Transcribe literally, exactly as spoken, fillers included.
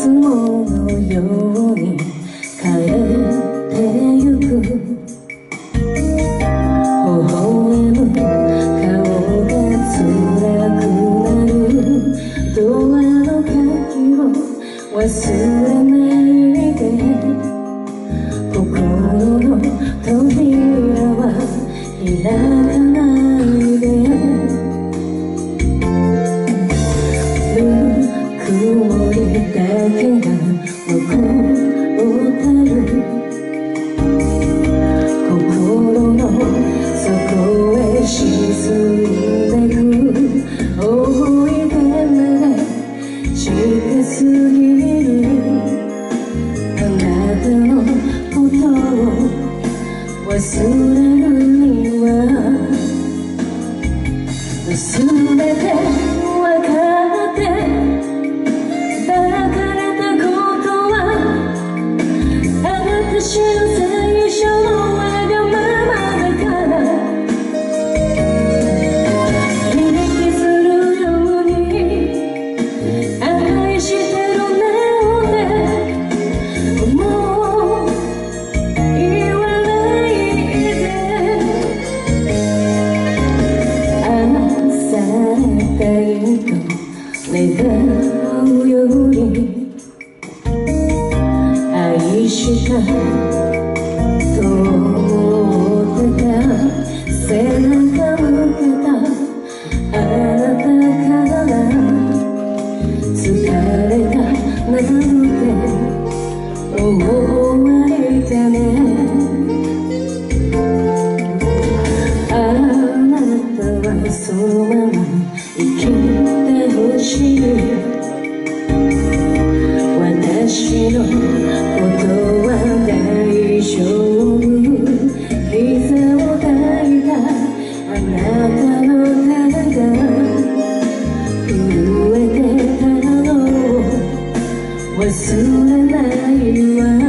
つものように帰ってゆく微笑む顔が辛くなるドアの鍵を忘れないで心の扉は開かないで曇りだけが残ったる心の底へ沈んでく思い出まで近すぎるあなたのことを忘れるには全てわかって幸せ最初のわがままだから履歴するように愛してるなんてもう言わないで愛されたいと願うより愛したと思ってた背中向けたあなたから疲れたなんて思われたねあなたはそのまま生きてほしい私のことは大丈夫膝を抱いたあなたの手が震えてたのを忘れないわ